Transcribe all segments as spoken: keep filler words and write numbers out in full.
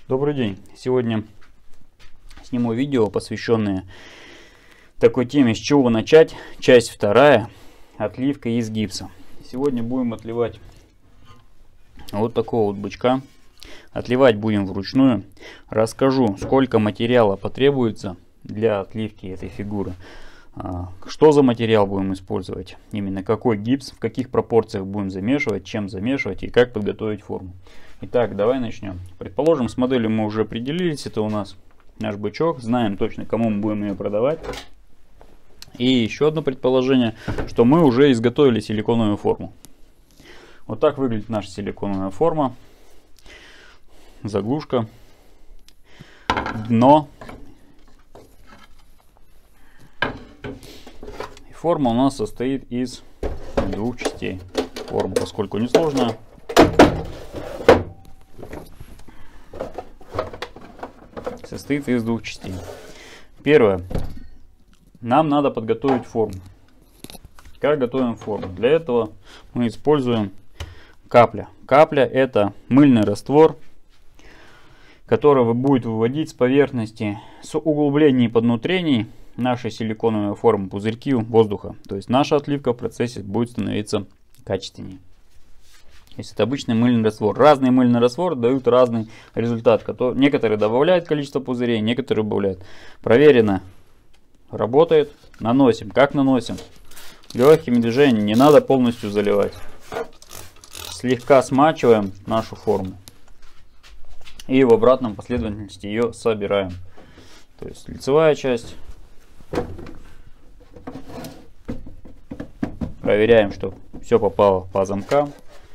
Добрый день! Сегодня сниму видео, посвященное такой теме, с чего начать. Часть вторая. Отливка из гипса. Сегодня будем отливать вот такого вот бычка. Отливать будем вручную. Расскажу, сколько материала потребуется для отливки этой фигуры. Что за материал будем использовать. Именно какой гипс, в каких пропорциях будем замешивать, чем замешивать и как подготовить форму. Итак, давай начнем. Предположим, с моделью мы уже определились. Это у нас наш бычок. Знаем точно, кому мы будем ее продавать. И еще одно предположение, что мы уже изготовили силиконовую форму. Вот так выглядит наша силиконовая форма. Заглушка. Дно. И форма у нас состоит из двух частей. Форма, поскольку несложная. Состоит из двух частей. Первое. Нам надо подготовить форму. Как готовим форму? Для этого мы используем капля. Капля — это мыльный раствор, который будет выводить с поверхности, с углублений и поднутрений нашей силиконовой формы пузырьки воздуха. То есть наша отливка в процессе будет становиться качественнее. То есть это обычный мыльный раствор. Разные мыльные растворы дают разный результат. Который, некоторые добавляют количество пузырей, некоторые убавляют. Проверено. Работает. Наносим. Как наносим? Легкими движениями. Не надо полностью заливать. Слегка смачиваем нашу форму. И в обратном последовательности ее собираем. То есть лицевая часть. Проверяем, что все попало по замкам.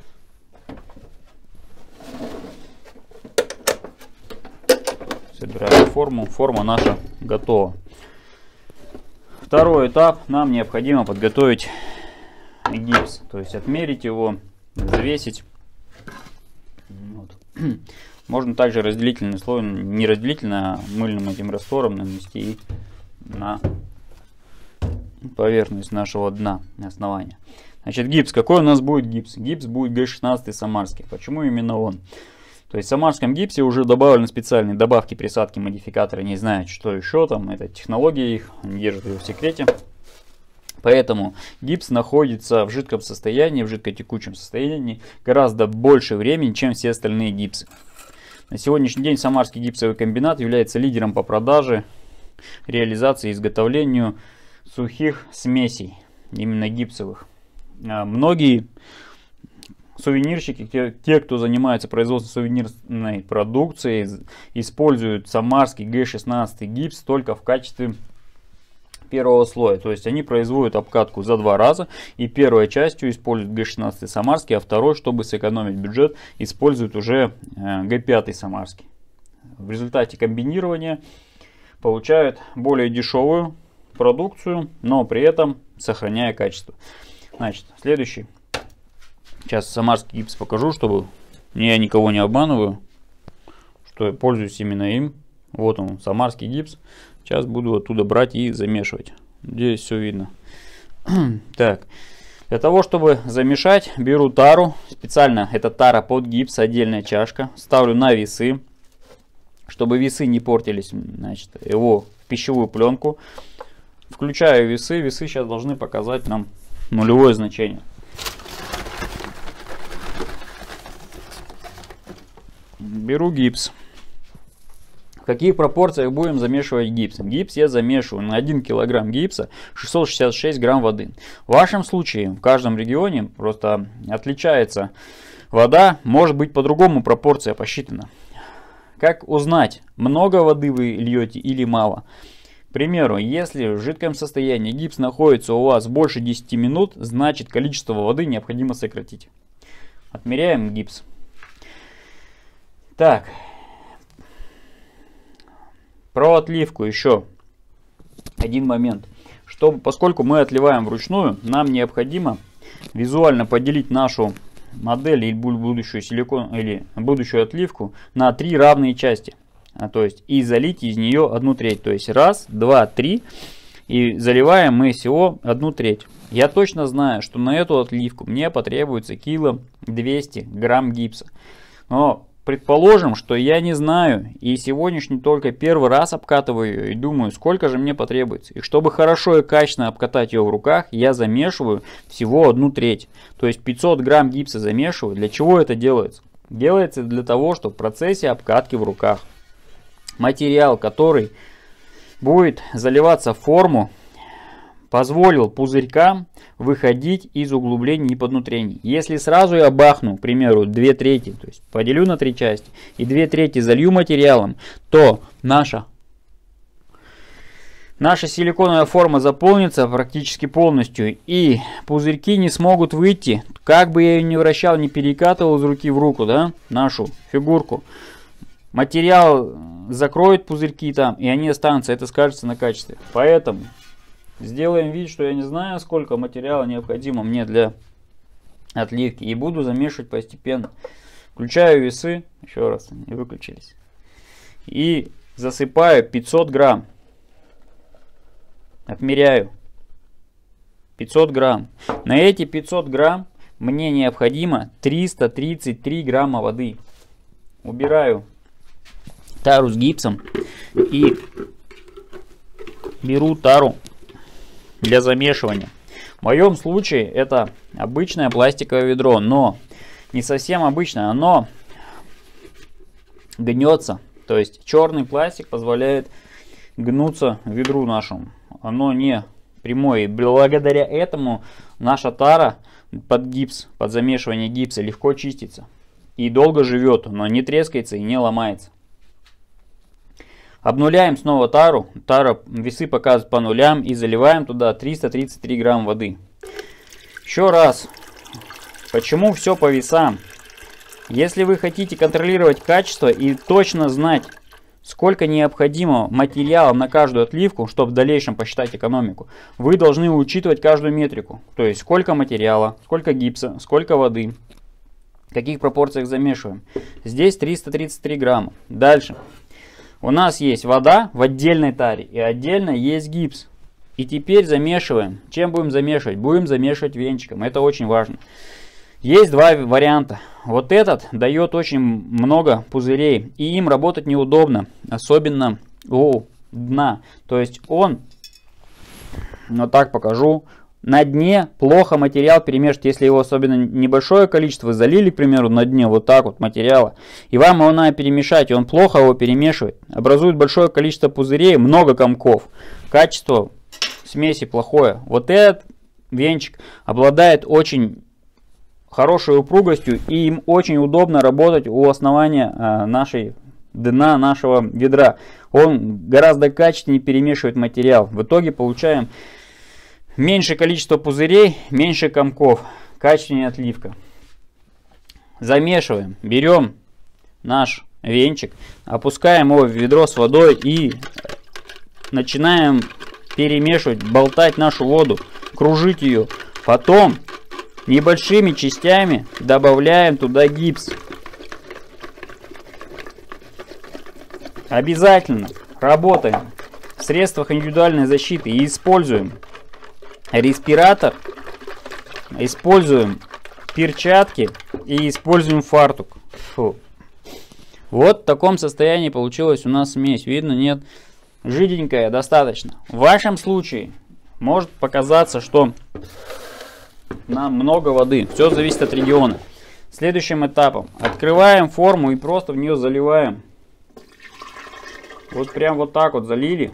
Собираем форму. Форма наша готова. Второй этап. Нам необходимо подготовить гипс. То есть отмерить его, взвесить. Вот. Можно также разделительный слой, не разделительно, а мыльным этим раствором нанести на поверхность нашего дна, основания. Значит, гипс. Какой у нас будет гипс? Гипс будет Г шестнадцать самарский. Почему именно он? То есть в самарском гипсе уже добавлены специальные добавки, присадки, модификаторы. Не знаю, что еще там. Это технология их. Они держат ее в секрете. Поэтому гипс находится в жидком состоянии, в жидкотекучем состоянии гораздо больше времени, чем все остальные гипсы. На сегодняшний день Самарский гипсовый комбинат является лидером по продаже, реализации и изготовлению сухих смесей, именно гипсовых. Многие сувенирщики, те, те, кто занимается производством сувенирной продукции, используют самарский Г шестнадцать гипс только в качестве первого слоя. То есть они производят обкатку за два раза, и первой частью используют Г шестнадцать самарский, а второй, чтобы сэкономить бюджет, используют уже Г пять самарский. В результате комбинирования получают более дешевую продукцию, но при этом сохраняя качество. Значит, следующий. Сейчас самарский гипс покажу, чтобы я никого не обманываю, что я пользуюсь именно им. Вот он, самарский гипс. Сейчас буду оттуда брать и замешивать. Здесь все видно. Так, для того, чтобы замешать, беру тару. Специально это тара под гипс, отдельная чашка. Ставлю на весы, чтобы весы не портились. Значит, его в пищевую пленку. Включаю весы. Весы сейчас должны показать нам нулевое значение. Беру гипс. В каких пропорциях будем замешивать гипс? Гипс я замешиваю на один килограмм гипса шестьсот шестьдесят шесть грамм воды. В вашем случае, в каждом регионе просто отличается вода, может быть по-другому пропорция посчитана. Как узнать, много воды вы льете или мало? К примеру, если в жидком состоянии гипс находится у вас больше десяти минут, значит количество воды необходимо сократить. Отмеряем гипс. Так. Про отливку еще один момент. Чтобы, поскольку мы отливаем вручную, нам необходимо визуально поделить нашу модель или будущую силикон или будущую отливку на три равные части. А, то есть и залить из нее одну треть. То есть раз, два, три. И заливаем мы всего одну треть. Я точно знаю, что на эту отливку мне потребуется кило двести грамм гипса. Но предположим, что я не знаю, и сегодняшний только первый раз обкатываю ее, и думаю, сколько же мне потребуется. И чтобы хорошо и качественно обкатать ее в руках, я замешиваю всего одну треть. То есть пятьсот грамм гипса замешиваю. Для чего это делается? Делается для того, чтобы в процессе обкатки в руках материал, который будет заливаться в форму, позволил пузырькам выходить из углублений и поднутрений. Если сразу я бахну, к примеру, две трети, то есть поделю на три части, и две трети залью материалом, то наша, наша силиконовая форма заполнится практически полностью, и пузырьки не смогут выйти, как бы я ее ни вращал, не перекатывал из руки в руку, да, нашу фигурку. Материал закроет пузырьки там, и они останутся, это скажется на качестве. Поэтому сделаем вид, что я не знаю, сколько материала необходимо мне для отливки, и буду замешивать постепенно. Включаю весы, еще раз, не выключились, и засыпаю пятьсот грамм. Отмеряю пятьсот грамм. На эти пятьсот грамм мне необходимо триста тридцать три грамма воды. Убираю тару с гипсом и беру тару для замешивания. В моем случае это обычное пластиковое ведро, но не совсем обычное, оно гнется. То есть черный пластик позволяет гнуться ведру нашему. Оно не прямое. И благодаря этому наша тара под гипс, под замешивание гипса легко чистится. И долго живет, но не трескается и не ломается. Обнуляем снова тару. Тара, весы показывают по нулям. И заливаем туда триста тридцать три грамма воды. Еще раз. Почему все по весам? Если вы хотите контролировать качество и точно знать, сколько необходимо материала на каждую отливку, чтобы в дальнейшем посчитать экономику, вы должны учитывать каждую метрику. То есть сколько материала, сколько гипса, сколько воды, в каких пропорциях замешиваем. Здесь триста тридцать три грамма. Дальше. У нас есть вода в отдельной таре и отдельно есть гипс. И теперь замешиваем. Чем будем замешивать? Будем замешивать венчиком. Это очень важно. Есть два варианта. Вот этот дает очень много пузырей. И им работать неудобно. Особенно у дна. То есть он, вот так покажу, на дне плохо материал перемешивать, если его особенно небольшое количество вы залили, к примеру, на дне вот так вот материала, и вам его надо перемешать, и он плохо его перемешивает, образует большое количество пузырей, много комков, качество смеси плохое. Вот этот венчик обладает очень хорошей упругостью, и им очень удобно работать у основания а, нашей дна нашего ведра. Он гораздо качественнее перемешивает материал. В итоге получаем меньшее количество пузырей, меньше комков, качественнее отливка. Замешиваем, берем наш венчик, опускаем его в ведро с водой и начинаем перемешивать, болтать нашу воду, кружить ее. Потом небольшими частями добавляем туда гипс. Обязательно работаем в средствах индивидуальной защиты и используем респиратор, используем перчатки и используем фартук. Фу. Вот в таком состоянии получилась у нас смесь. Видно, нет? Жиденькая достаточно. В вашем случае может показаться, что нам много воды. Все зависит от региона. Следующим этапом открываем форму и просто в нее заливаем. Вот прям вот так вот залили.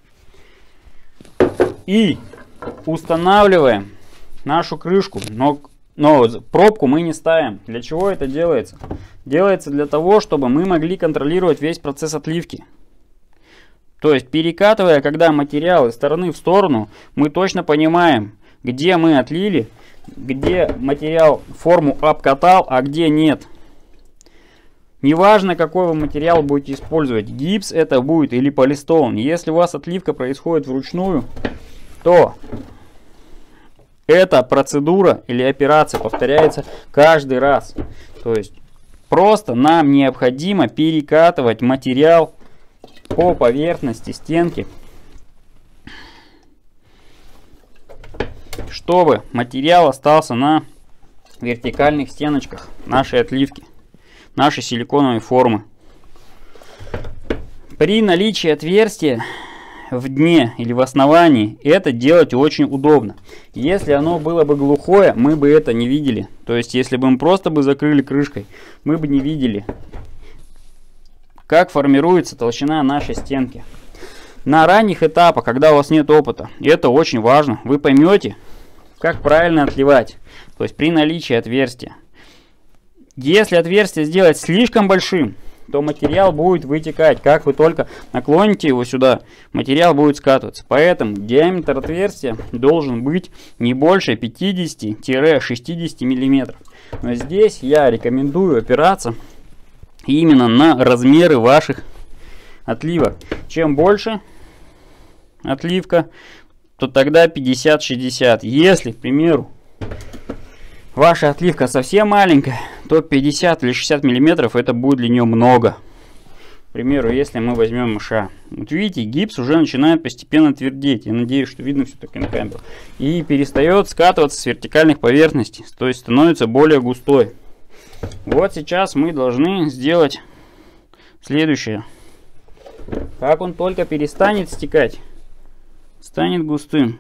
И устанавливаем нашу крышку, но, но пробку мы не ставим. Для чего это делается? Делается для того, чтобы мы могли контролировать весь процесс отливки. То есть перекатывая, когда материал из стороны в сторону, мы точно понимаем, где мы отлили, где материал форму обкатал, а где нет. Неважно, какой вы материал будете использовать, гипс это будет или полистон. Если у вас отливка происходит вручную, то эта процедура или операция повторяется каждый раз. То есть просто нам необходимо перекатывать материал по поверхности стенки, чтобы материал остался на вертикальных стеночках нашей отливки. нашей силиконовой формы. При наличии отверстия в дне или в основании это делать очень удобно. Если оно было бы глухое, мы бы это не видели. То есть, если бы мы просто бы закрыли крышкой, мы бы не видели, как формируется толщина нашей стенки. На ранних этапах, когда у вас нет опыта, это очень важно. Вы поймете, как правильно отливать. То есть, при наличии отверстия. Если отверстие сделать слишком большим, то материал будет вытекать. Как вы только наклоните его сюда, материал будет скатываться. Поэтому диаметр отверстия должен быть не больше пятидесяти-шестидесяти миллиметров. Но здесь я рекомендую опираться именно на размеры ваших отливок. Чем больше отливка, то тогда пятьдесят-шестьдесят. Если, к примеру, ваша отливка совсем маленькая, то пятьдесят или шестьдесят миллиметров это будет для нее много. К примеру, если мы возьмем мыша. Вот видите, гипс уже начинает постепенно твердеть. Я надеюсь, что видно все-таки на камеру. И перестает скатываться с вертикальных поверхностей. То есть становится более густой. Вот сейчас мы должны сделать следующее. Как он только перестанет стекать, станет густым.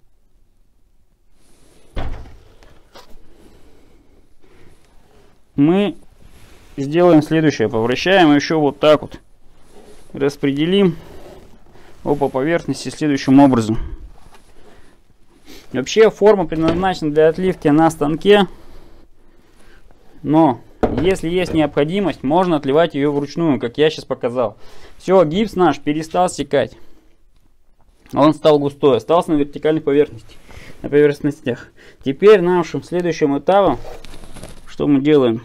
Мы сделаем следующее. Повращаем еще вот так вот. Распределим его по поверхности следующим образом. Вообще форма предназначена для отливки на станке. Но если есть необходимость, можно отливать ее вручную, как я сейчас показал. Все, гипс наш перестал стекать. Он стал густой, остался на вертикальной поверхности, на поверхностях. Теперь нашим следующим этапом, что мы делаем?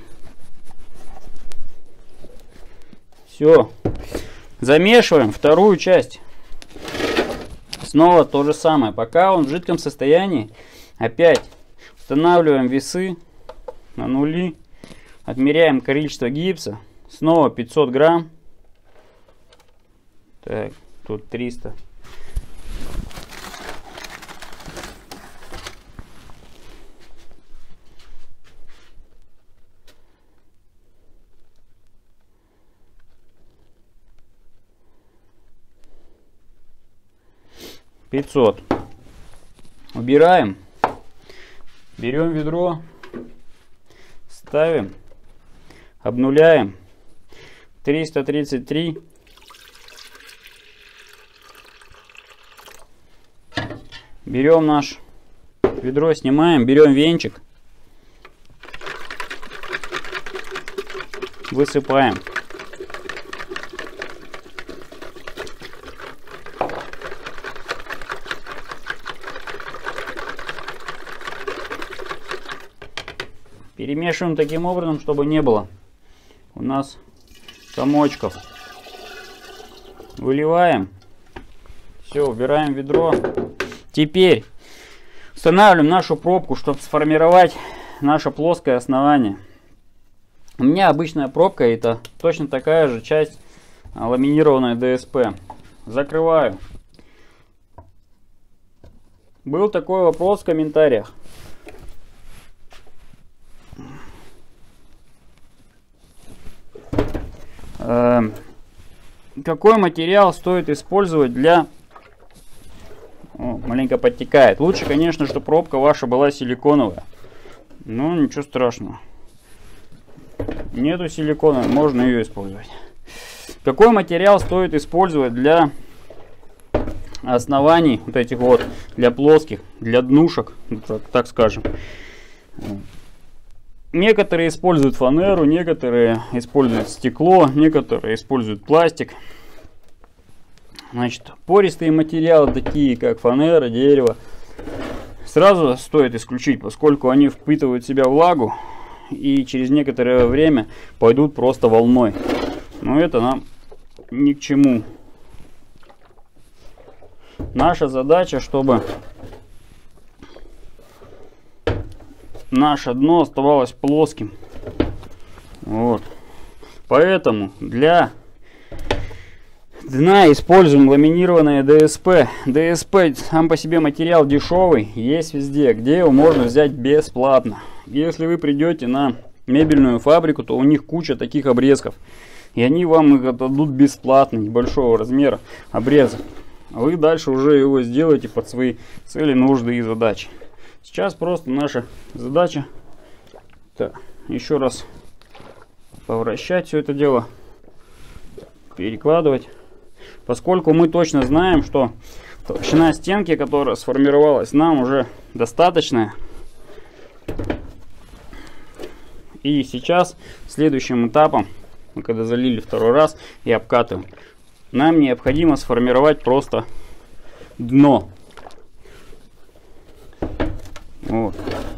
Все. Замешиваем вторую часть. Снова то же самое. Пока он в жидком состоянии, опять устанавливаем весы на нули. Отмеряем количество гипса. Снова пятьсот грамм. Так, тут триста. пятьсот. Убираем. Берем ведро. Ставим. Обнуляем. триста тридцать три. Берем наш ведро, снимаем. Берем венчик. Высыпаем. Перемешиваем таким образом, чтобы не было у нас комочков. Выливаем. Все, убираем ведро. Теперь устанавливаем нашу пробку, чтобы сформировать наше плоское основание. У меня обычная пробка, это точно такая же часть ламинированная ДСП. Закрываю. Был такой вопрос в комментариях. Какой материал стоит использовать для... О, маленько подтекает. Лучше, конечно, что пробка ваша была силиконовая. Но ничего страшного. Нету силикона, можно ее использовать. Какой материал стоит использовать для оснований вот этих вот, для плоских, для днушек, так, так скажем. Некоторые используют фанеру, некоторые используют стекло, некоторые используют пластик. Значит, пористые материалы, такие как фанера, дерево, сразу стоит исключить, поскольку они впитывают в себя влагу и через некоторое время пойдут просто волной. Но это нам ни к чему. Наша задача, чтобы наше дно оставалось плоским. Вот. Поэтому для дна используем ламинированное ДСП. ДСП сам по себе материал дешевый, есть везде, где его можно взять бесплатно. Если вы придете на мебельную фабрику, то у них куча таких обрезков. И они вам их отдадут бесплатно, небольшого размера обрезок. А вы дальше уже его сделаете под свои цели, нужды и задачи. Сейчас просто наша задача, так, еще раз повращать все это дело, перекладывать. Поскольку мы точно знаем, что толщина стенки, которая сформировалась, нам уже достаточная. И сейчас следующим этапом, мы когда залили второй раз и обкатываем, нам необходимо сформировать просто дно. Вот.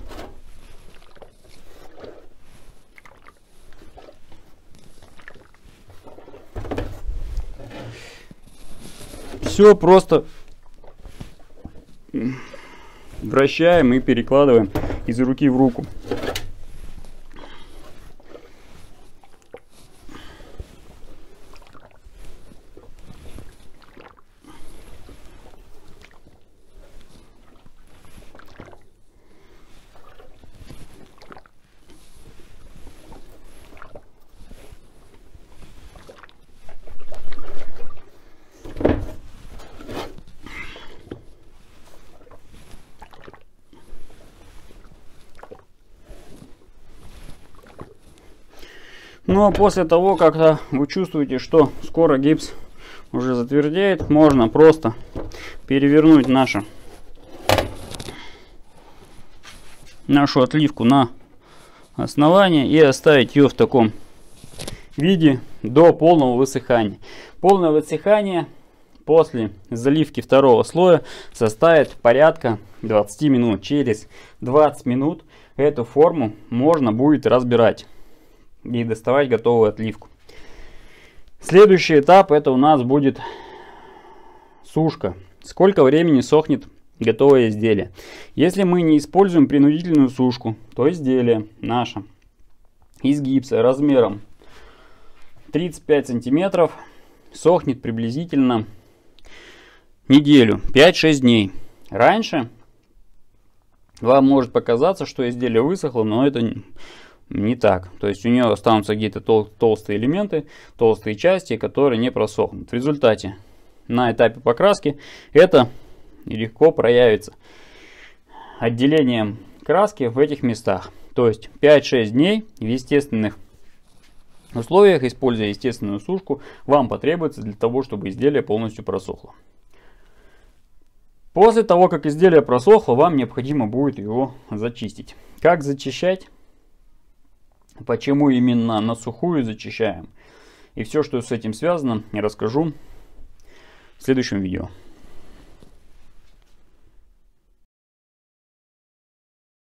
Все просто вращаем и перекладываем из руки в руку. Ну а после того, как вы чувствуете, что скоро гипс уже затвердеет, можно просто перевернуть нашу, нашу отливку на основание и оставить ее в таком виде до полного высыхания. Полное высыхание после заливки второго слоя составит порядка двадцати минут. Через двадцать минут эту форму можно будет разбирать и доставать готовую отливку. Следующий этап — это у нас будет сушка. Сколько времени сохнет готовое изделие? Если мы не используем принудительную сушку, то изделие наше из гипса размером тридцать пять сантиметров сохнет приблизительно неделю, пять-шесть дней. Раньше вам может показаться, что изделие высохло, но это не так. То есть у нее останутся где-то тол толстые элементы, толстые части, которые не просохнут. В результате на этапе покраски это легко проявится отделением краски в этих местах. То есть пять-шесть дней в естественных условиях, используя естественную сушку, вам потребуется для того, чтобы изделие полностью просохло. После того, как изделие просохло, вам необходимо будет его зачистить. Как зачищать? Почему именно на сухую зачищаем? И все, что с этим связано, я расскажу в следующем видео.